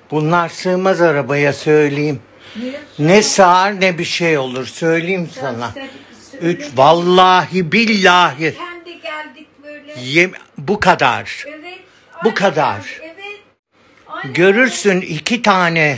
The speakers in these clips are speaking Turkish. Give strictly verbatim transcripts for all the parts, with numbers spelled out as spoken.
Bunlar sığmaz arabaya söyleyeyim. Niye? Ne sığar ne bir şey olur söyleyeyim Sen sana. söyle- Üç söyle. vallahi billahi. Kendi geldik böyle. Yem, bu kadar. Evet. Bu aynen kadar. geldik, Evet. Aynen. Görürsün iki tane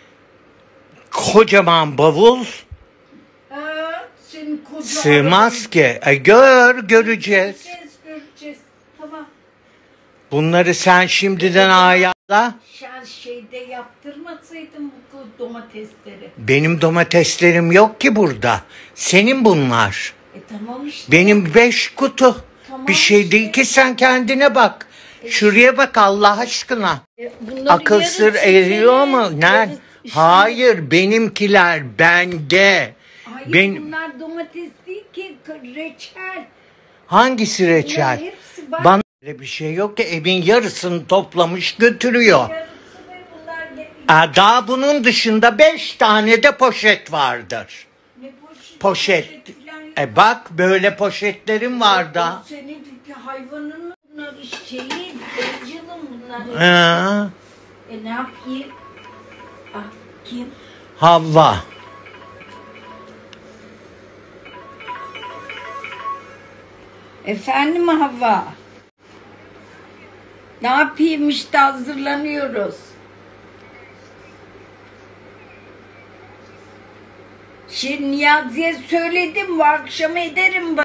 kocaman bavul Ee, senin koca sığmaz ki. E, gör göreceğiz. Göreceğiz, göreceğiz. Tamam. Bunları sen şimdiden ayarla. Sen şeyde yaptırmasaydın bu domatesleri. Benim domateslerim yok ki burada. Senin bunlar. E tamam işte. Benim beş kutu. Tamam Bir şey işte. değil ki sen kendine bak. Şuraya bak Allah aşkına. E, bunların Akıl sır yarısı eriyor senin, mu? Ne? yarısı işte- Hayır benimkiler bende. Hayır Ben bunlar domates değil ki reçel. hangisi reçel? Bunların hepsi bak. Bana öyle bir şey yok ki evin yarısını toplamış götürüyor. Yarısı ve bunlar ne, Aa, daha bunun dışında beş tane de poşet vardır. ne poşet, Poşet. falan yok. E bak böyle poşetlerim var da. O senin bir hayvanın mı bunlar şeyi, Angel'ın bunlar. Ha, E ne yapayım? Ah kim? Havva. Efendim Havva. Ne yapayım işte hazırlanıyoruz. Şimdi Niyazi'ye söyledim bu akşam ederim.